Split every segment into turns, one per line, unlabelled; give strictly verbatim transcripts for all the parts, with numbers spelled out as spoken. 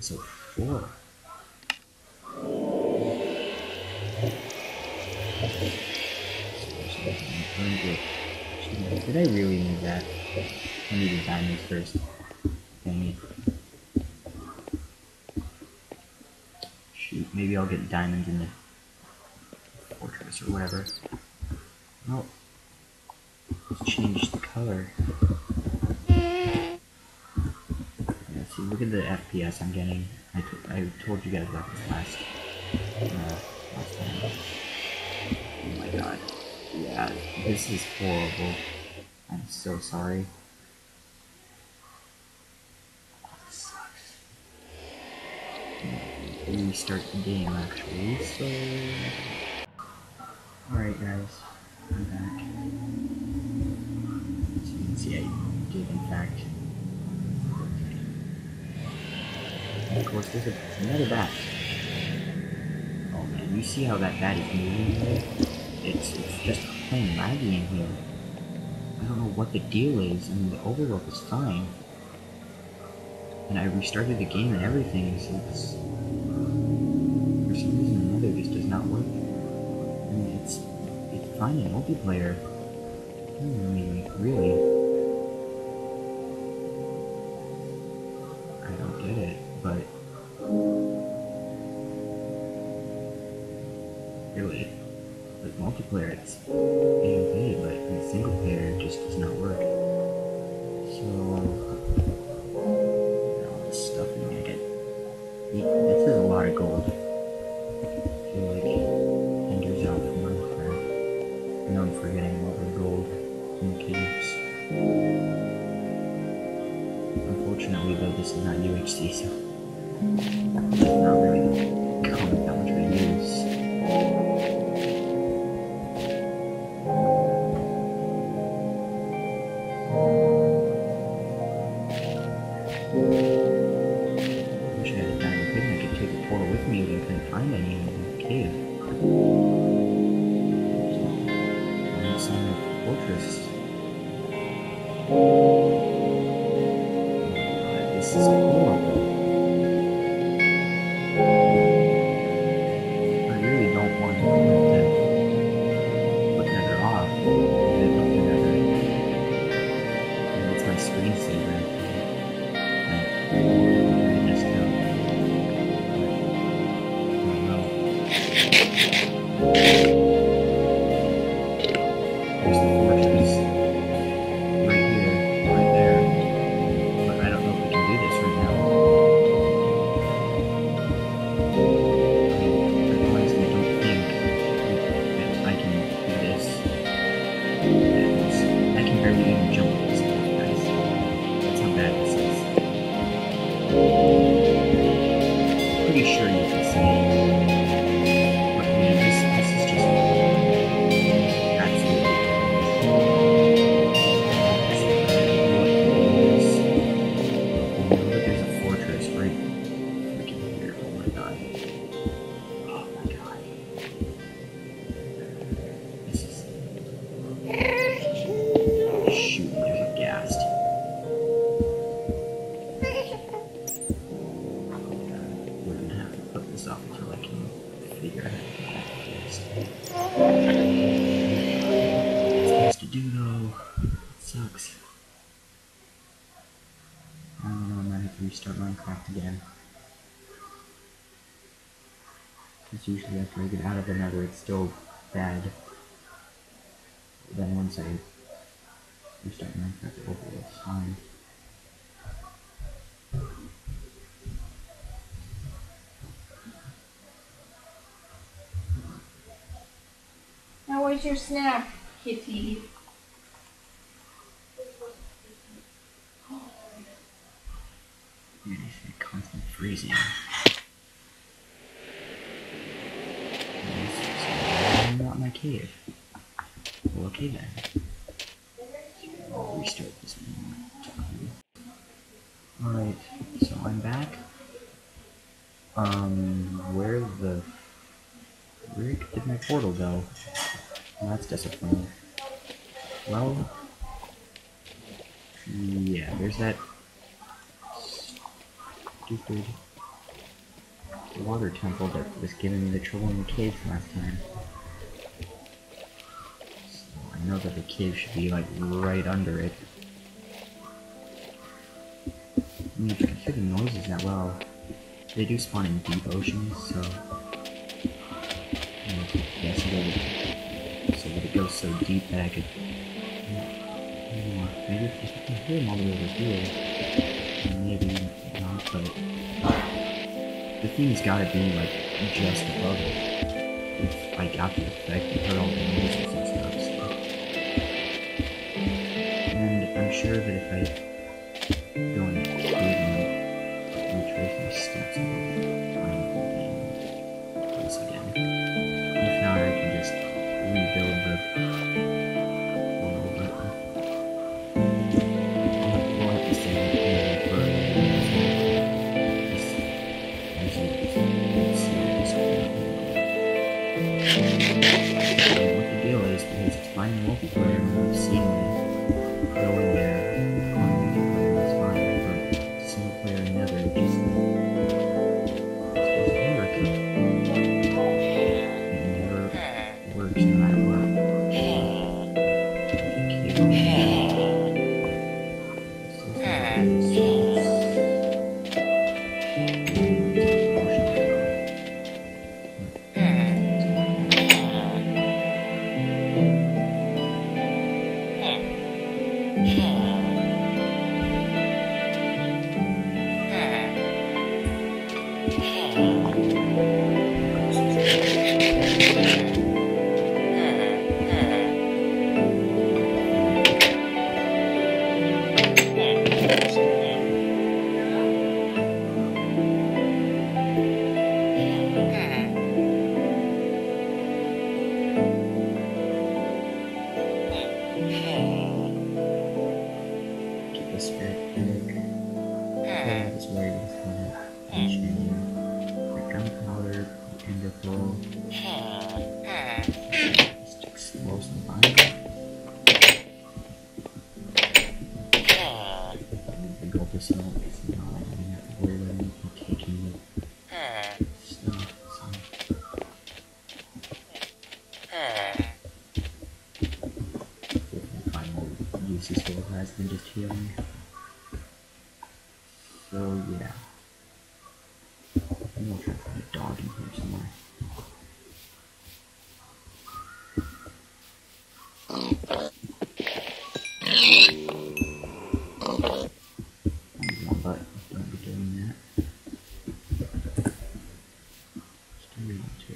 episode four. Did I really need that? I needed diamonds first. Dang it. Shoot, maybe I'll get diamonds in the fortress or whatever. Oh, let's change the color. Yeah, see, look at the F P S I'm getting. I, t I told you guys about this last, uh, last time. Oh my god. Yeah, this is horrible. I'm so sorry. Oh, this sucks. Restart the game actually, so... Alright guys, I'm back. As you can see, I did in fact. And of course, there's a, another bat. Oh man, you see how that bat is moving there? It's, it's just plain laggy in here. I don't know what the deal is. I mean, the overload is fine. And I restarted the game and everything, so it's... For some reason or another, this does not work. I mean, it's... It's fine in multiplayer. I mean, really. I don't get it, but... Really. With multiplayer, it's okay, but in single player, it just does not work. So... all this stuff in me, I get... This is a lot of gold. I feel like Ender's out for Minecraft. Known for getting a lot of gold in caves. Unfortunately, though, this is not U H C, so it's not really coming that much of a use. Wish I had a diamond pig and I could take a portal with me, but I couldn't find any in the cave. There's no sign of the fortress. Oh God, this is horrible. I really don't want to put Nether off. I love the Nether. And it's my screensaver. I messed up. I don't know. There's the fortress. Right here. Right there. But I don't know if we can do this right now. I honestly don't think that I can do this. I can barely even jump at this point, guys. That's how bad this is. Pretty sure you can see. But man, this, this is just absolutely I know that there's a fortress right freaking here. Oh my god. Oh my god. This is... Shoot, I just got gassed. We're gonna have to put this off until I can figure out how to get back fixed. It's supposed to do though. It sucks. I don't know, I might have to restart Minecraft again. Because usually after I get out of the Nether, it's still bad. But then once I restart Minecraft, it will be fine.
Now where's your snack, kitty?
Man, it's constantly freezing. I'm not in my cave. Well, okay then. I'll restart this one. Alright, so I'm back. Um, where the... Where did my portal go? Well, that's disappointing. Well... Yeah, there's that... stupid water temple that was giving me the trouble in the caves last time. So I know that the cave should be like right under it. I mean, if you can hear the noises that well, they do spawn in deep oceans, so you know, yes, it so that it goes so deep that I could. I don't know, maybe if I can hear them all the way over here, maybe not, but the thing's gotta be like just above it. If I got the effect and heard all the noises and stuff, so. And I'm sure that if I go in the cave and retrace my steps, I'll find the place again. If not, I can just rebuild the world. We'll have to stay in for a what the deal is, because it's fine in multiplayer and we've seen me go in there on multiplayer, that's fine, but single player in Nether just doesn't work. It never works no matter what. Than just healing. So yeah. I'm gonna try to find a dog in here somewhere. One button, don't be doing that. Still reading too.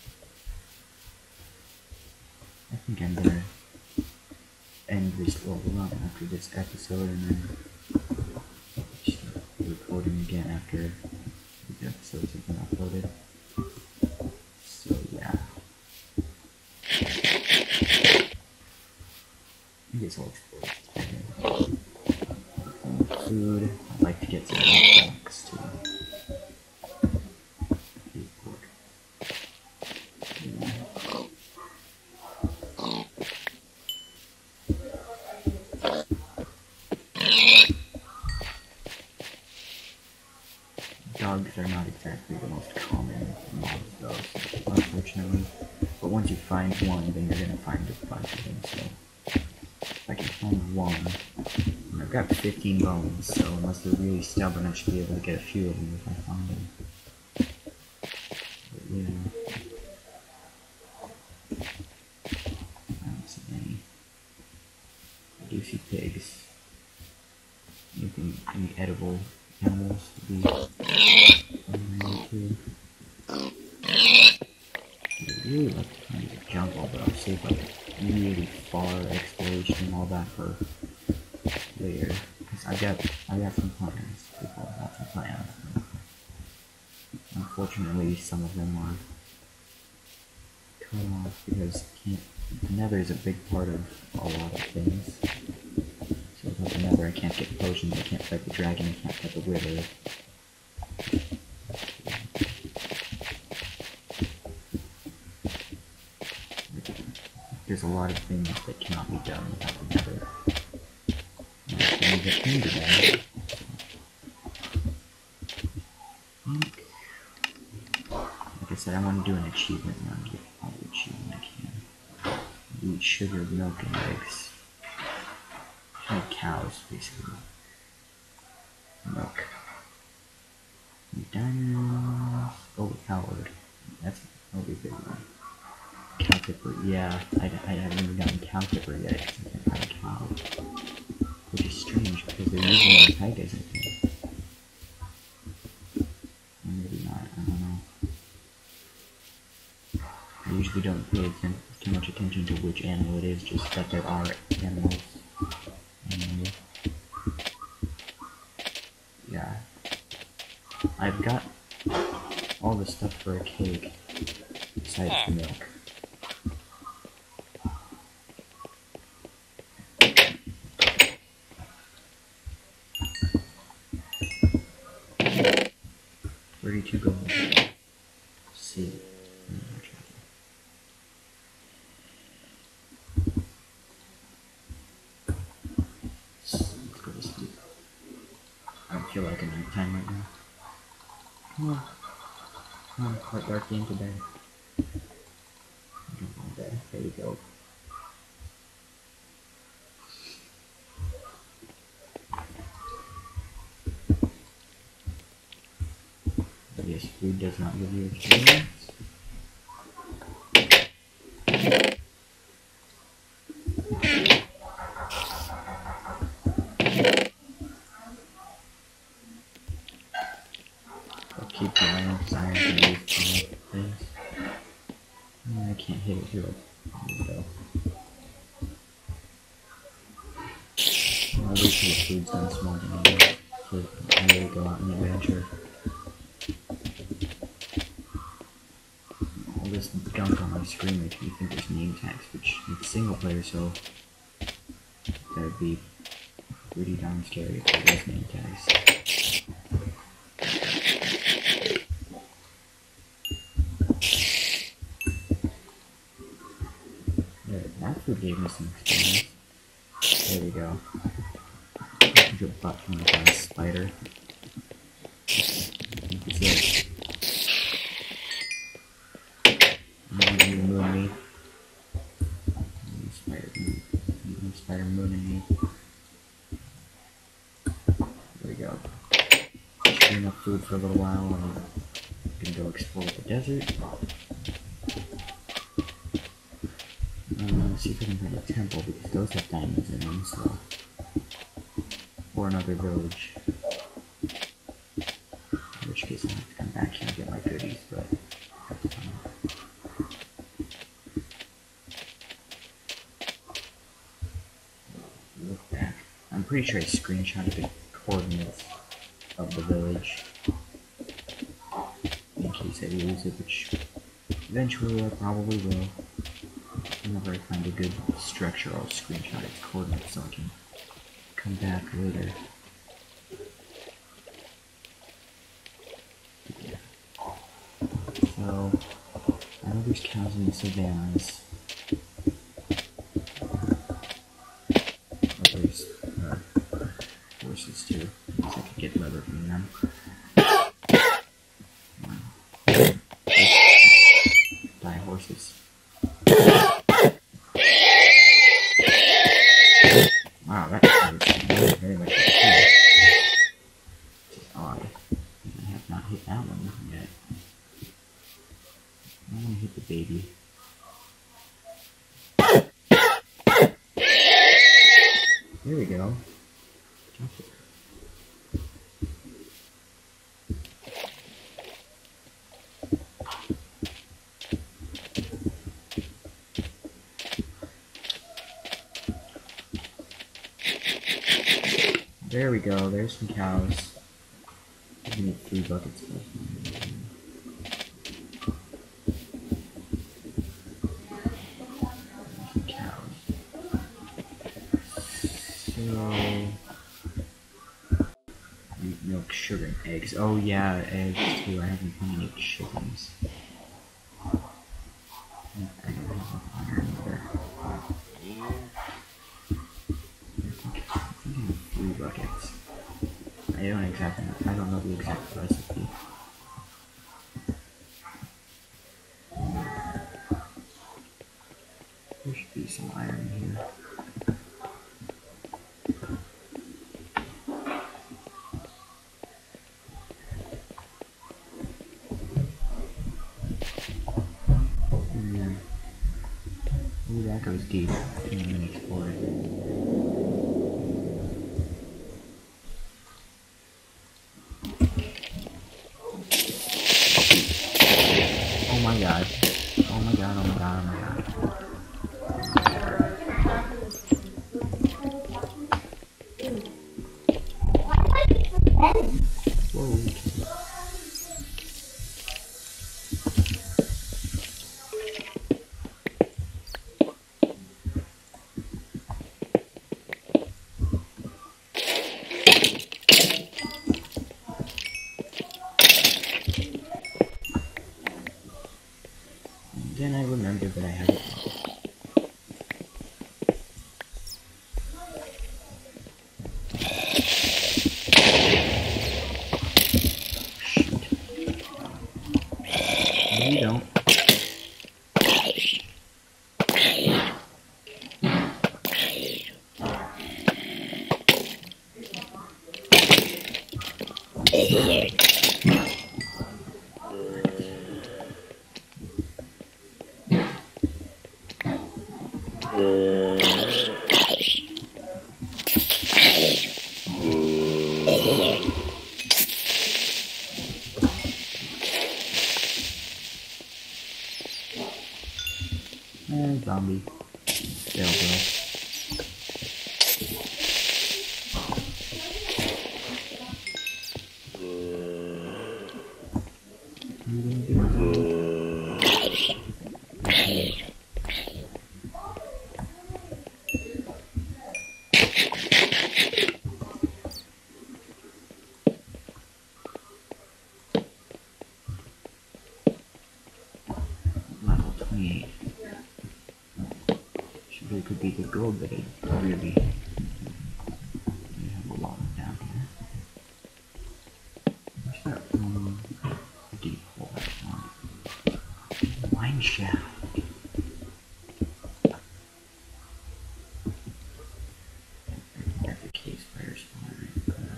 I think I'm gonna end this little run after this episode and then start recording again after the episodes have been uploaded. So yeah. I guess I'll explore food. I'd like to get some blocks too. Dogs are not exactly the most common mobs though, unfortunately. But once you find one, then you're gonna find a bunch of them, so if I can find one, and I've got fifteen bones, so unless they're really stubborn, I should be able to get a few of them if I find them. But yeah. I don't see any. I do see pigs. Anything, any edible animals would be too. I'd really like to find a jungle, but I'll save like really far exploration and all that for later. Cause I got I got some plans. People have some plans. Unfortunately, some of them are cut off because can't, the Nether is a big part of a lot of things. So without the Nether, I can't get potions, I can't fight the dragon, I can't fight the wither. There's a lot of things that cannot be done without the Nether. And things that can be done. said, I want to do an achievement run. Get all the achievement I can. Eat sugar, milk, and eggs. Like cows, basically. Milk. Diamonds. Oh, coward. That's that'll be a big one. Cow tipper. Yeah, I, I haven't even gotten cow tipper yet because I can't find a cow. Which is strange because they're using their tigers, I think. Or maybe not, I don't know. I usually don't pay atten too much attention to which animal it is, just that there are animals. Anyway. Yeah. I've got all the stuff for a cake, besides the milk. thirty-two gold. Let's see. Let's go to sleep. I don't feel like a nighttime right now. Come on. Come on, quite dark into bed. Bed. There we go. Yes, food does not give you experience. I'll keep going because I have to use things. I can't hit it here. There we go. I'll wait till the food's done smoking anyway, so I can really go out on the adventure. All this gunk on my screen makes me think there's name tags, which it's single player, so that would be pretty darn scary if there was name tags. Yeah, that food gave me some experience. There we go. Your butt from the last spider. You can see it. You moon me. You spider moon. You spider mooning me. There we go. Just enough food for a little while and we can go explore the desert. Uh, see if I can find a temple because those have diamonds in them, so. Or another village. In which case I have to come back here and get my goodies, but um, look back. I'm pretty sure I screenshotted the coordinates of the village in case I lose it, which eventually I probably will. Whenever I find a good structure, I'll screenshot its coordinates so I can come back later. So, I know there's cows in the savannas. But there's uh, horses too. I guess I could get leather from them. Die horses. Wow, that was very much a which is odd. I have not hit that one yet. I want to hit the baby. There we go. Jump it. There we go, there's some cows. I need three buckets of some cows. So milk, sugar, and eggs. Oh yeah, eggs too. I haven't found any chickens. I don't have a fire either. Three buckets. I don't exactly know. I don't know the exact recipe. that goes deep. Didn't even explore it. Oh my god. Oh my god, oh my god, oh my god. Whoa. Then I remember that I had it. No, you don't. And zombie. There we go. Level twenty-eight. Should really could be the gold that I really. We have a lot down here. Where's that um, deep hole? Mineshaft. That's a cave spider spawner.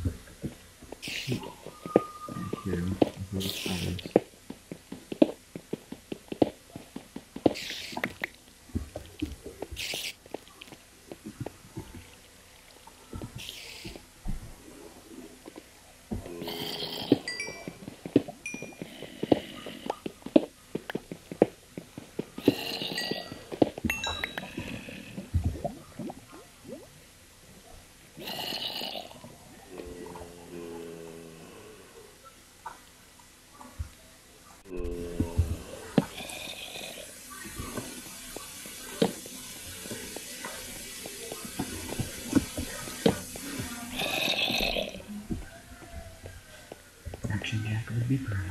And here, little spiders. Action Jack would be proud.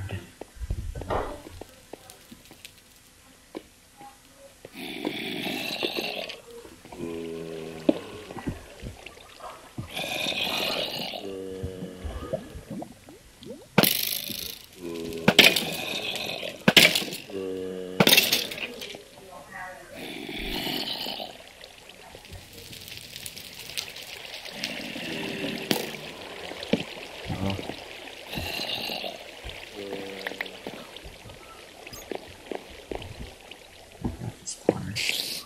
Oh. That's a spawner.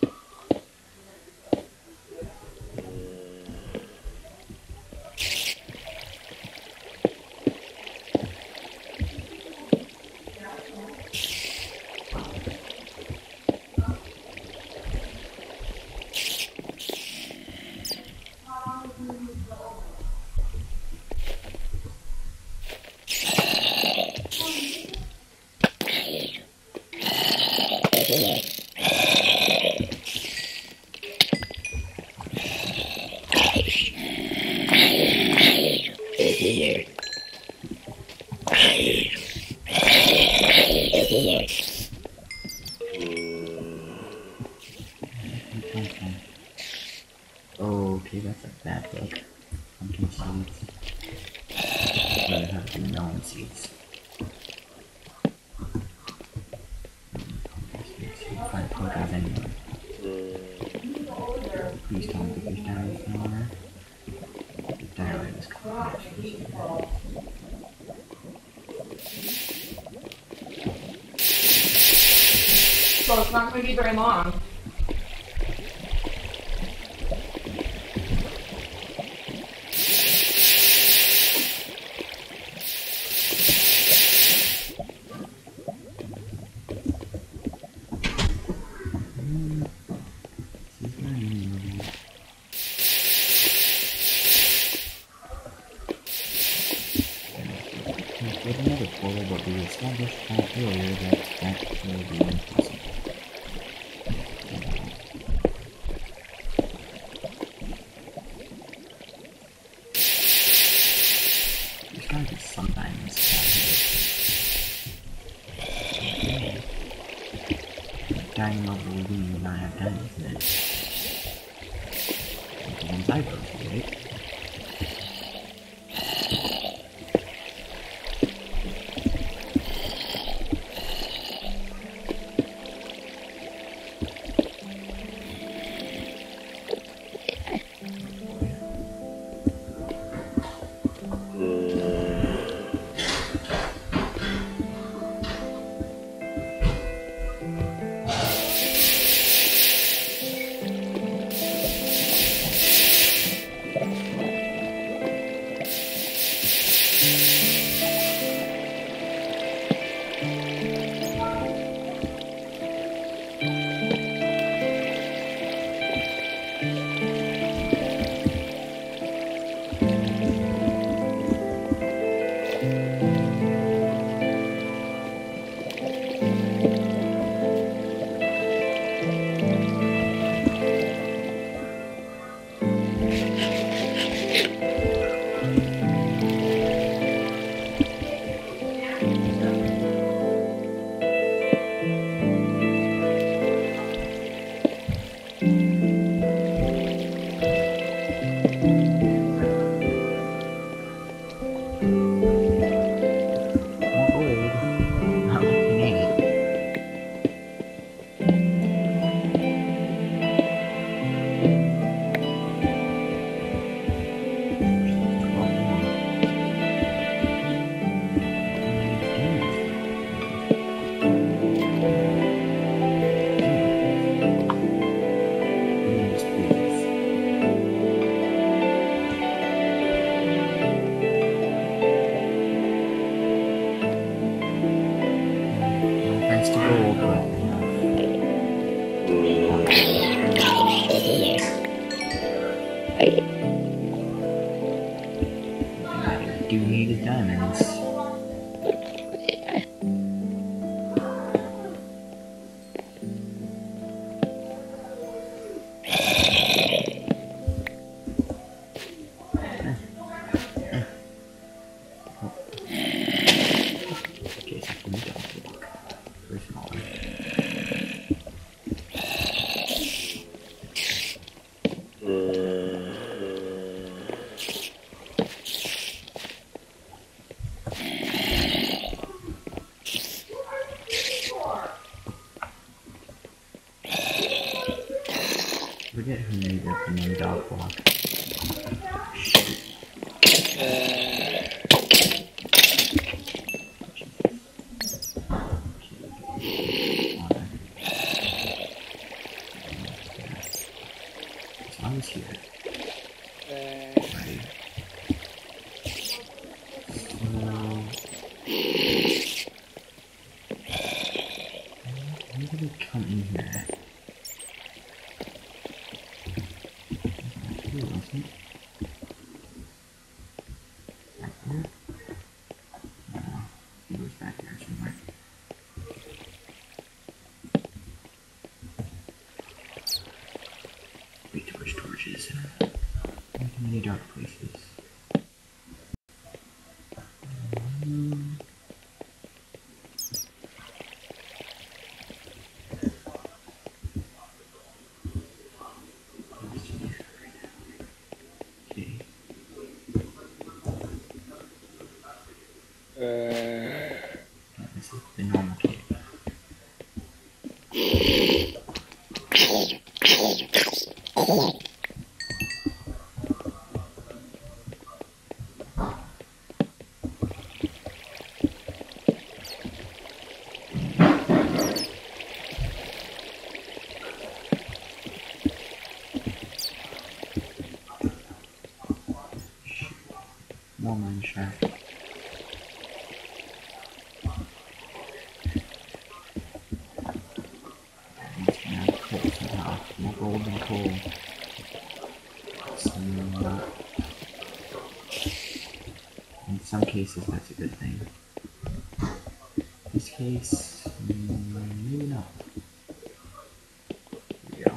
Okay, that's a bad look. Pumpkin seeds. Rather have to be melon seeds. Find pumpkins anyway. Please tell me that there's diamonds somewhere. The diary is coming.
So it's not going to be very long.
with another portal, but we established uh, earlier that that will be impossible. There's gotta be some diamonds out here. Diamond level will not have diamonds in it. Like the ones I go to, right? Do need is diamonds. Forget who made the main dog block. I was here. Right. So, where did it come in here? Here, wasn't it? Back there? No, it was back there somewhere. Way too much torches. Too many dark places. Um, okay. This is the normal cave. More Mineshaft. Must be out of coal somehow. More gold than coal. So, in some cases, that's a good thing. this case, mm, maybe not. Here we go.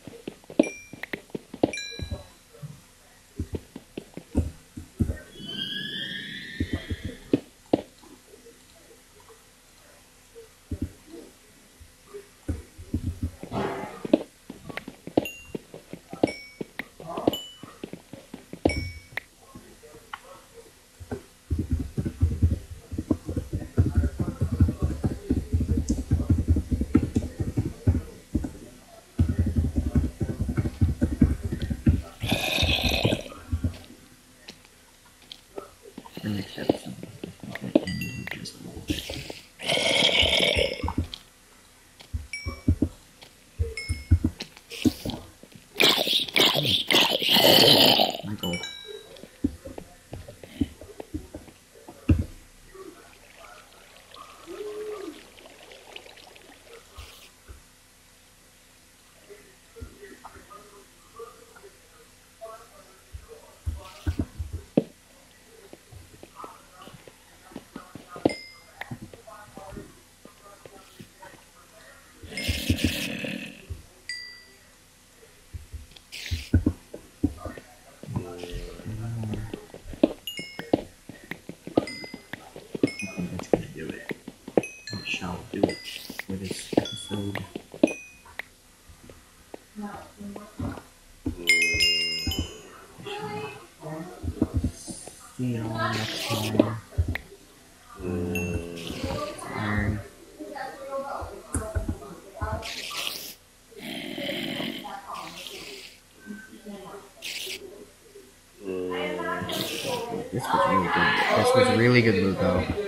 The next episode, and just a little bit. My gold. Shall do it for this episode. See y'all next time. Um, this was really good. This was really good loot though.